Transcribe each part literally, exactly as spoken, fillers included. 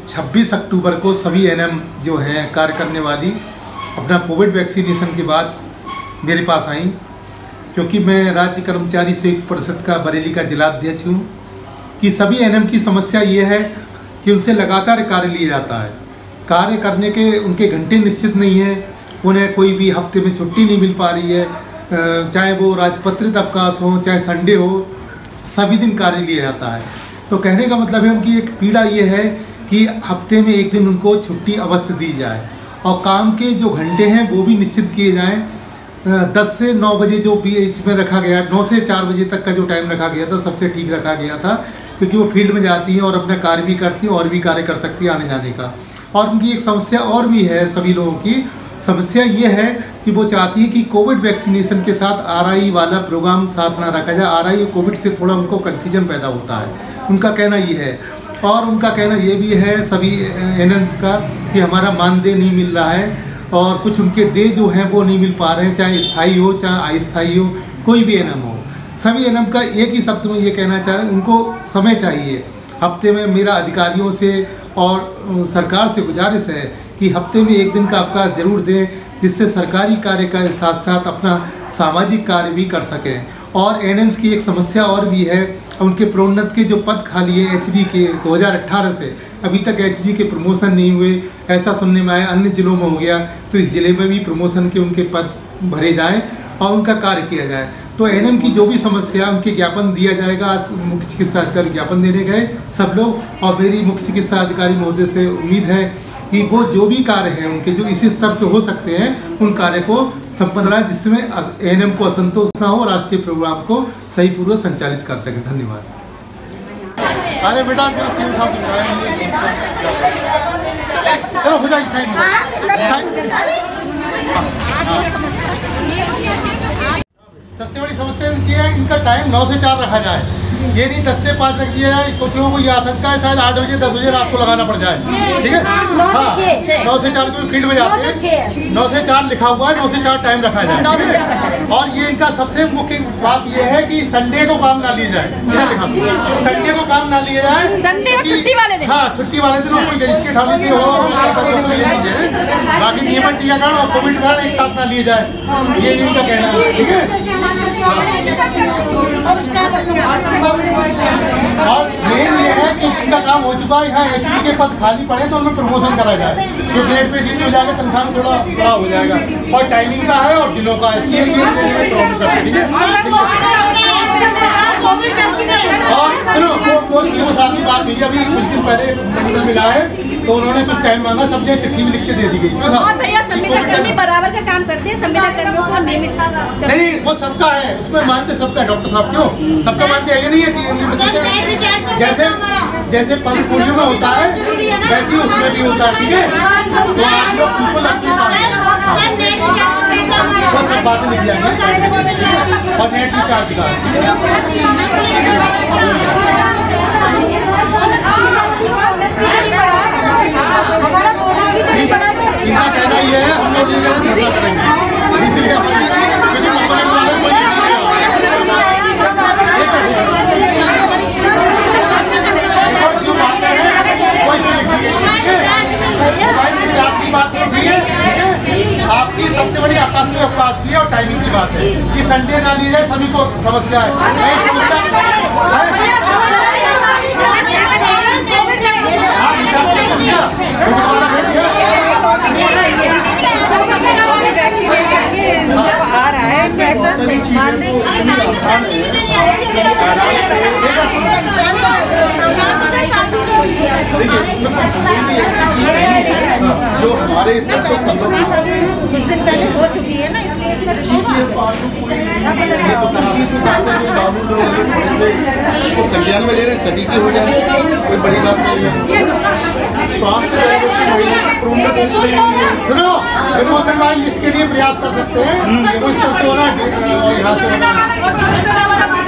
छब्बीस अक्टूबर को सभी एनएम जो हैं कार्य करने वाली अपना कोविड वैक्सीनेशन के बाद मेरे पास आई, क्योंकि मैं राज्य कर्मचारी संयुक्त परिषद का बरेली का जिलाध्यक्ष हूँ, कि सभी एनएम की समस्या ये है कि उनसे लगातार कार्य लिया जाता है। कार्य करने के उनके घंटे निश्चित नहीं है, उन्हें कोई भी हफ्ते में छुट्टी नहीं मिल पा रही है, चाहे वो राजपत्रित अवकाश हो चाहे संडे हो, सभी दिन कार्य लिया जाता है। तो कहने का मतलब है उनकी एक पीड़ा ये है कि हफ्ते में एक दिन उनको छुट्टी अवश्य दी जाए और काम के जो घंटे हैं वो भी निश्चित किए जाएं। दस से नौ बजे जो बीच में रखा गया, नौ से चार बजे तक का जो टाइम रखा गया था सबसे ठीक रखा गया था, क्योंकि वो फील्ड में जाती हैं और अपना कार्य भी करती हैं और भी कार्य कर सकती हैं आने जाने का। और उनकी एक समस्या और भी है, सभी लोगों की समस्या ये है कि वो चाहती है कि कोविड वैक्सीनेशन के साथ आरआई वाला प्रोग्राम साथ ना रखा जाए। आरआई और कोविड से थोड़ा उनको कन्फ्यूजन पैदा होता है, उनका कहना ये है। और उनका कहना ये भी है सभी एनएम्स का कि हमारा मानदेय नहीं मिल रहा है और कुछ उनके देय जो हैं वो नहीं मिल पा रहे हैं, चाहे स्थायी हो चाहे अस्थायी हो, कोई भी एनएम हो। सभी एनएम का एक ही शब्द में ये कहना चाह रहे हैं, उनको समय चाहिए। हफ्ते में मेरा अधिकारियों से और सरकार से गुजारिश है कि हफ्ते में एक दिन का अवकाश जरूर दें, जिससे सरकारी कार्य के साथ साथ अपना सामाजिक कार्य भी कर सकें। और एनएम्स की एक समस्या और भी है, उनके प्रोन्नत के जो पद खाली है एचडी के दो हज़ार अठारह से अभी तक एचडी के प्रमोशन नहीं हुए, ऐसा सुनने में आया। अन्य जिलों में हो गया तो इस ज़िले में भी प्रमोशन के उनके पद भरे जाएं और उनका कार्य किया जाए। तो एनएम की जो भी समस्या उनके ज्ञापन दिया जाएगा। आज मुख्य चिकित्सा अधिकारी ज्ञापन देने गए सब लोग, और मेरी मुख्य चिकित्सा अधिकारी महोदय से उम्मीद है कि वो जो भी कार्य हैं उनके जो इसी स्तर से हो सकते हैं उन कार्य को संपन्न कराए, जिसमें एनएम को असंतोष ना हो और राष्ट्रीय प्रोग्राम को सही पूर्वक संचालित कर सकें। धन्यवाद। अरे बेटा चलो हो जाएगी साइन। सबसे बड़ी समस्या इनकी है, इनका टाइम नौ से चार रखा जाए, ये नहीं दस से पाँच रख दिया जाए। कुछ लोगों को ये आशंका है शायद आठ बजे दस बजे रात को लगाना पड़ जाए, ठीक है। हाँ, नौ से चार जो फील्ड में जाते हैं, नौ से चार लिखा हुआ है, नौ से चार टाइम रखा जाए। और ये इनका सबसे मुख्य बात ये है कि संडे को काम ना लिया जाए, लिखा संडे को काम ना लिया जाए, संडे छुट्टी वाले दिन। हाँ, छुट्टी वाले दिन कोई रजिस्ट्रेट हालत हो, ये चीज़ है। बाकी नियमित टीकाकरण और कोविड कारण एक साथ ना लिए जाए, ये इनका कहना है, ठीक है। और मेन ये है कि जिनका काम हो चुका है, यहाँ एचडी के पद खाली पड़े तो उनमें प्रमोशन करा जाए, तो ग्रेड पे चेंज हो जाएगा, तनख्वाह में थोड़ा बड़ा हो जाएगा। और टाइमिंग का है और दिनों का है, सीएम ठीक है। और सुनो, वो सीएम साहब की बात हुई अभी कुछ दिन पहले मिला है, तो उन्होंने कुछ टाइम मांगा, सब जगह चिट्ठी भी लिख के दे दी गई। और भैया संविदा कर्मी बराबर का काम करते हैं, संविदा कर्मियों को नियमित नहीं, वो सबका है, उसमें मानते सबका है। डॉक्टर साहब क्यों सबका मानते हैं, ये नहीं है कि जैसे जैसे पल्स पोलियो में होता है वैसे ही उसमें भी होता है, ठीक है। तो आप लोग बिल्कुल अपनी वो सब बातें लिख जाएंगे और नेट रिचार्ज का इनका कहना ये है, हम लोग धरना करेंगे, इसलिए आपकी सबसे बड़ी आकाशीय अवकाश की है और टाइमिंग की बात है कि संडे ना ली जाए, सभी को समस्या है। आ रहा है देखिए इसमें जो हमारे स्तर से संभव कुछ दिन पहले हो चुकी है ना, इसलिए इसको संज्ञान में ले रहे हैं, सभी की हो जाए, कोई बड़ी बात नहीं है। स्वास्थ्य सुनो, प्रमोशन वाली लिस्ट के लिए प्रयास कर सकते हैं, कुछ सबसे होना यहाँ से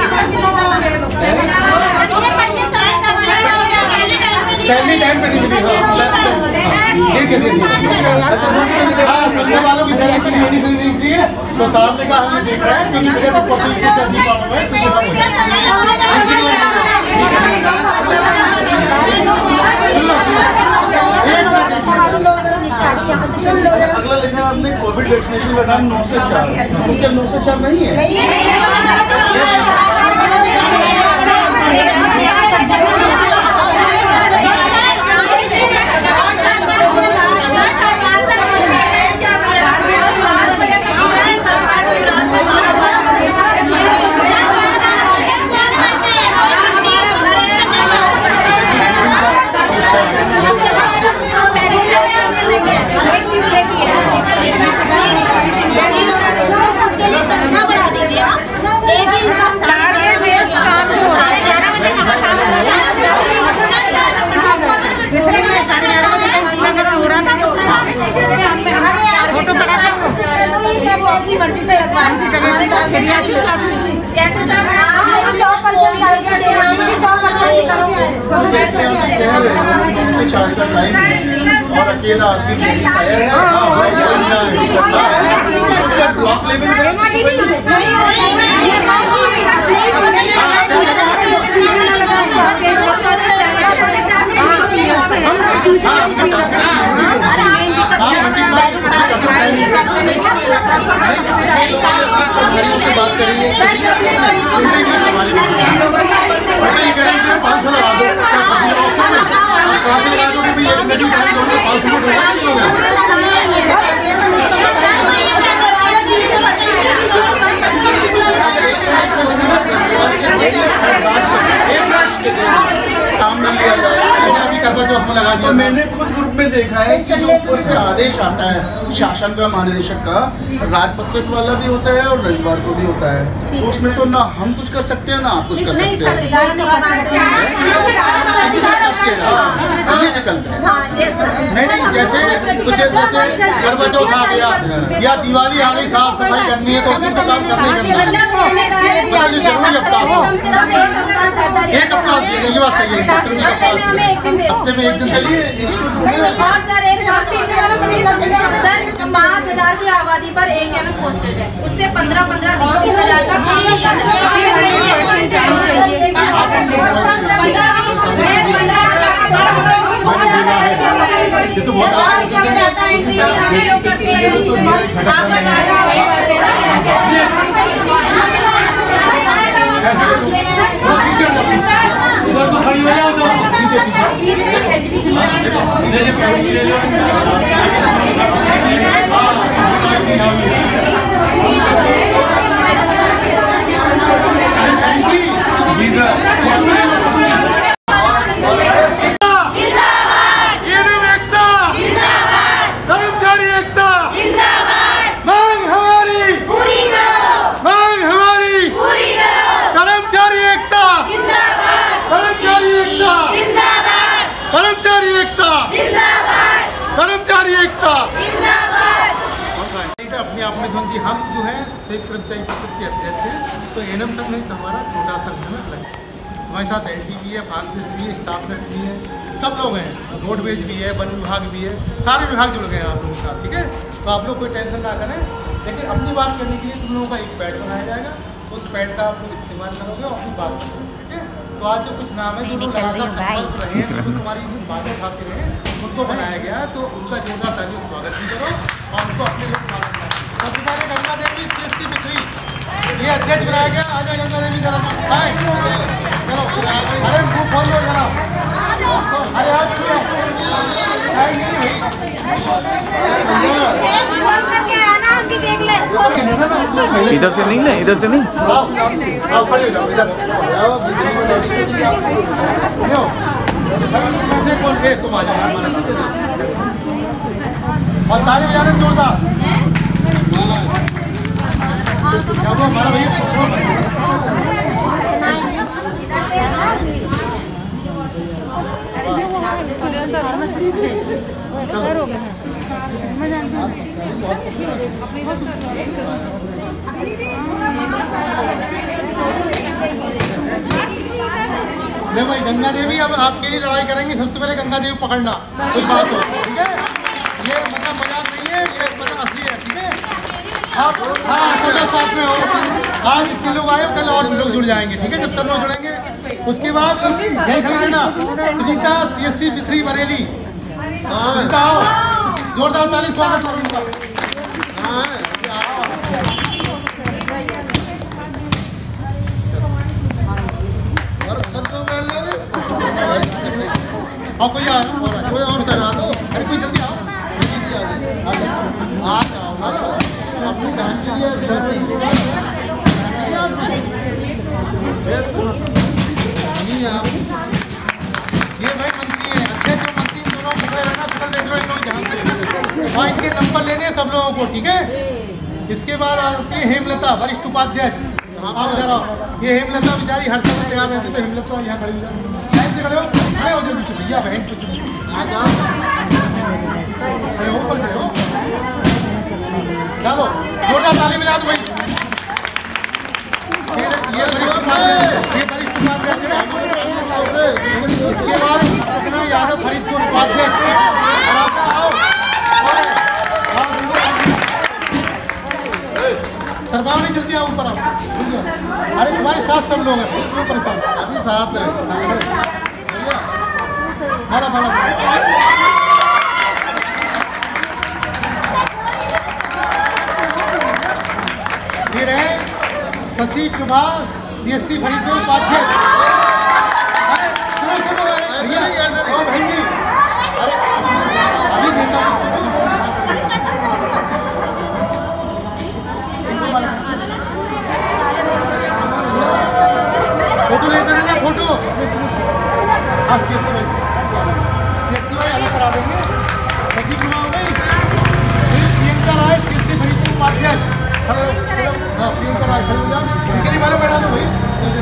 पहले टाइम पे नहीं मिली। ठीक है, समझने वालों की सैलरी की मेडिसिन नहीं निकली है, तो साहब ने कहा हम ये देख रहे हैं क्योंकि मुझे प्रोसेस की चर्चा प्रॉब्लम है, तो ये सब नौ से चार, तो क्या नौ से चार नहीं है? मर्जी से लगवाएं जैसे सर और अकेला आदमी ब्लॉक लेवल से बात करेंगे। पाँच सौ लगा दो, पाँच सौ लगा दो भी एक नदी काम न लिया जाए, लगा दिया। मैंने खुद ग्रुप में देखा है कि जो ऊपर से आदेश आता है शासन का, महानिदेशक का, राजपत्रित वाला भी होता है और रविवार को भी होता है, तो उसमें तो ना हम कुछ कर सकते हैं ना आप कुछ कर सकते हैं। ये विकल्प है। नहीं नहीं, जैसे कुछ जैसे करवा चौथ आ गया या दिवाली आ गई, साफ सफाई करनी है तो उस दिन तो काम करना ही करना है। जरूरी हफ्ता एक हफ्ता ये बात सही है, हफ्ते में एक दिन चलिए। पाँच हजार की आबादी पर एक एम पोस्टेड है, उससे पंद्रह पंद्रह बीस बीस हजार का काम किया अपने आप में जी हम जो है संयुक्त कर्मचारी परिषद के अध्यक्ष हैं, तो एनएम संघ में हमारा छोटा संघ है ना अलग से। हमारे साथ एलटी भी है, फार्मसिस्ट भी है, स्टाफ नर्स भी है, सब लोग हैं, रोडवेज भी है, वन विभाग भी है, सारे विभाग जुड़ गए हैं आप लोगों के साथ, ठीक है। तो आप लोग कोई टेंशन ना करें, लेकिन अपनी बात करने के लिए तुम लोगों का एक पैड बनाया जाएगा, उस पैड का आप लोग इस्तेमाल करोगे और अपनी बात करोगे, ठीक है। तो आज जो कुछ नाम है जो लोग लगातार संपर्क रहे हैं, जो तुम्हारी बातें उठाते रहे, उनको बनाया गया है, तो उनका जोरदार तालियों से स्वागत भी करो और उनको अपने लोग स्वागत करो। सबसे पहले गंगा देवी सीएससी बिथरी ये अध्यक्ष बनाया गया, आ जाए गंगा देवी जरा आए, चलो अरे खूब फोन लो जरा, अरे आज इधर से नहीं ना, इधर से नहीं, बोल के तुम आ जाओ और ताली बजाने जोरदार। चलो हमारा भैया नहीं भाई, गंगा देवी अब आपके लिए लड़ाई करेंगे, सबसे पहले गंगा देवी पकड़ना कोई बात हो, ठीक है। ये मतलब मजाक नहीं है, ये मतलब असली है, ठीक है। आप हाँ सब साथ में हो, आज इतने लोग आए, कल और लोग जुड़ जाएंगे, ठीक है। जब सब लोग जुड़ेंगे उसके बाद देख लेना सुनीता सीएससी बिथरी बरेली, सुनीता आओ, जोरदार ताली स्वागत करो उनका। और कोई आ कोई और चला दो, अरे कोई जल्दी आओ, आ जाओ अपनी बहन के लिए। ये भाई मंत्री है, अच्छे जो मंत्री दोनों को रहना सकल देख लो, इन लोग ध्यान से और इनके नंबर लेने हैं सब लोगों को, ठीक है। इसके बाद आती है हेमलता, वरिष्ठ उपाध्यक्ष। आप जरा ये हेमलता बेचारी हर समय तैयार रहती, तो हेमलता यहाँ खड़ी लाइन से खड़े हो, खड़े हो जल्दी से भैया बहन कुछ आ जाओ, खड़े हो पर खड़े हो, चलो जोरदार ताली बजा दो भाई। ये वरिष्ठ उपाध्यक्ष, ये वरिष्ठ उपाध्यक्ष है। इसके बाद रत्ना यादव फरीदपुर उपाध्यक्ष। सरकार में जल्दी आओ, ऊपर आओ। अरे तुम्हारे साथ सब लोग हैं, क्यों परेशान? सभी साथ हैं। बड़ा बड़ा फिर है शशि प्रभा सीएससी फरीदपुर उपाध्यक्ष। अरे सुनो सुनो, ओ भाई जी, अरे अभी नेता फोटो लेते रहना, फोटो हाँ सीएससी भाई, सीएससी भाई आगे करा देंगे। शशि प्रभा हो गई, प्रियंका राय सीएससी फरीदपुर उपाध्यक्ष। हाँ प्रियंका राय खड़े हो जाओ, इसके लिए मैंने बैठा दो भाई,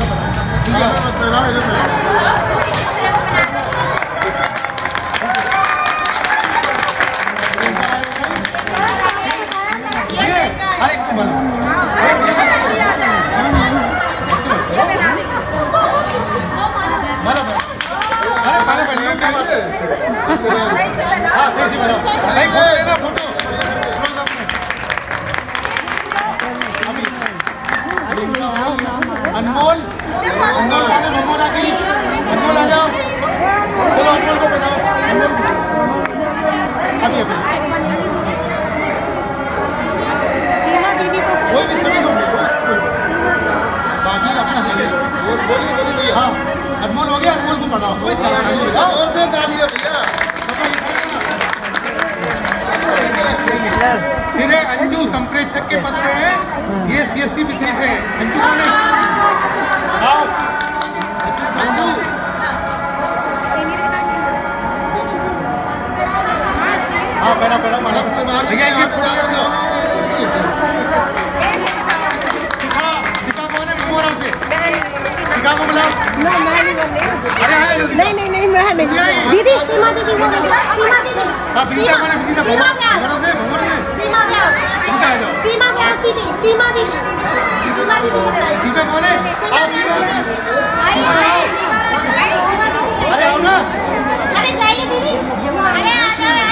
अरे अनमोल, अनमोल आ जाओ, अनमोल आ गई, अनमोल आ जाओ, चलो अनमोल को बनाओ, अभी अभी सीमा दीदी को कोई भी सभी लोग बाकी अपना बोलिए बोलिए भैया। हाँ अनमोल हो गया, अनमोल को बनाओ, कोई चला नहीं और से ताली है भैया। फिर अंजू संप्रेक्षक के पद पे है, ये सीएससी बिथरी से है। अंजू कौन है? आओ अंजू, हाँ पहला पहला भैया ये सिखा सिखा कौन है? मोरा से सिखा को बुलाओ। अरे नहीं नहीं नहीं मैं नहीं दीदी, सीमा दीदी को सीमा दीदी, हाँ बीता कौन है? बीता मोरा से, मोरा से सीमा बीता आ जाओ, सीमा दीदी, सीमा दीदी, सीमा दीदी सीमा कौन है? आओ सीमा, अरे आओ ना, अरे जाइए दीदी, अरे आ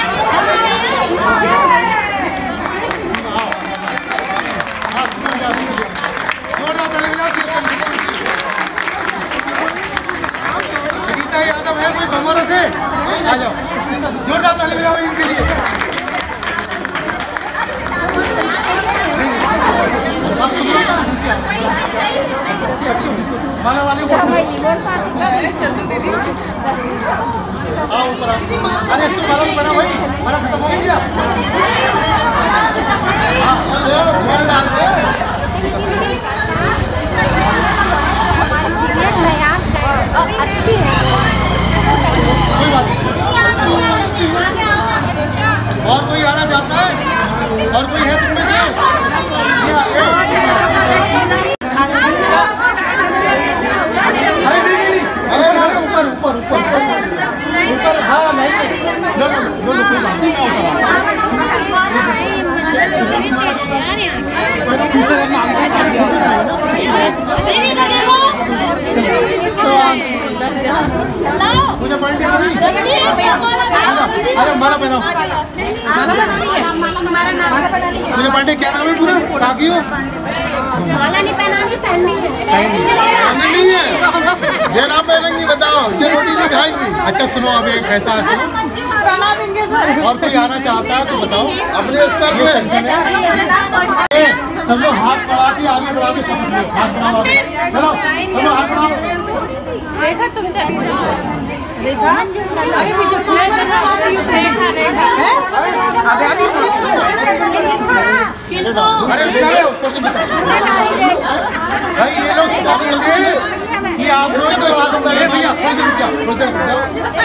गीता यादव है कोई भमोरा से, आ जाओ जोरदार ताली बजाओ इनके लिए। माला वाले को आओ ऊपर आओ, अरे इसको माला बना भाई, माला खत्म हो गया। डाल दे अच्छी है, कोई बात नहीं। और कोई आना चाहता है? और कोई है तुम में से? अरे नहीं नहीं नहीं, अरे ऊपर ऊपर ऊपर ऊपर, हाँ नहीं लो लो लो लो कोई बात मुझे पढ़ने अरे माला बनाओ, मुझे पढ़ने क्या नाम है पूरा? टाकी हो माला नहीं पहनानी, पहननी है, नहीं है ये नाम पहनेंगी, बताओ ये रोटी नहीं खाएंगी। अच्छा सुनो, अब एक ऐसा है, और कोई आना चाहता है तो बताओ अपने स्तर से। सब लोग हाथ बढ़ा के आगे बढ़ा के सब लोग हाथ बढ़ाओ, चलो सब लोग हाथ बढ़ाओ। देखा तुम देखा आगे पीछे देखा देखा अबे अभी अरे बेचारे उसको भी निकाल। भाई ये लोग समझ गए कि आप लोग तो ये भैया थोड़ी देर रुक जाओ, थोड़ी देर रुक जाओ।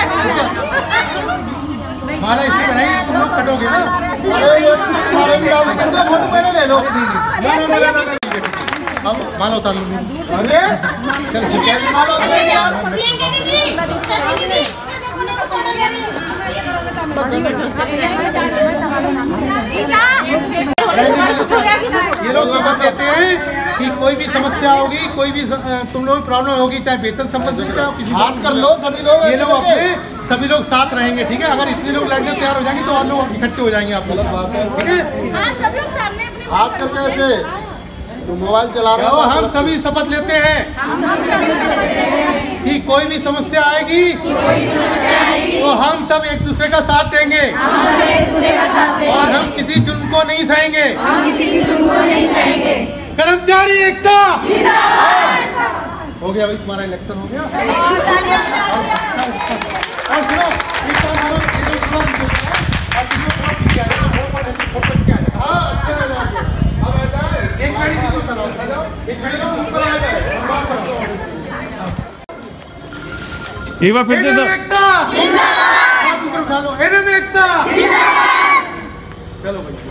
हमारा इसलिए बनाइए तुम लोग कटोगे ना। अरे ये हमारे भी आओ इनका फोटो पहले ले लो। नहीं नहीं अब मालो उतार लो। अरे चल कैसे मानो यार ये लोग समझ देते हैं कि कोई भी समस्या होगी, कोई भी तुम लोग प्रॉब्लम होगी, चाहे वेतन संबंधित का किसी बात कर लो सभी लोग। ये लोग अपने सभी लोग साथ रहेंगे, ठीक है। अगर इतने लोग लड़ने तैयार हो जाएंगे तो और लोग इकट्ठे हो जाएंगे आप लोग, ठीक है। सब लोग सामने अपने हाथ करके ऐसे तो मोबाइल चला रहे तो हो। हम सभी शपथ लेते हैं कि कोई भी समस्या आएगी तो हम सब एक दूसरे का साथ देंगे और हम किसी जुल्म को नहीं सहेंगे। कर्मचारी एकता हो गया भाई, तुम्हारा इलेक्शन हो गया। और सुनो एक काम करो, हाँ अच्छे लग रहा है। अब ऐसा है एक गाड़ी की तो चलाओ, एक गाड़ी का ऊपर आ जाए। एक बार फिर से दो। एकता जिंदाबाद, उठा लो। एकता चलो भाई।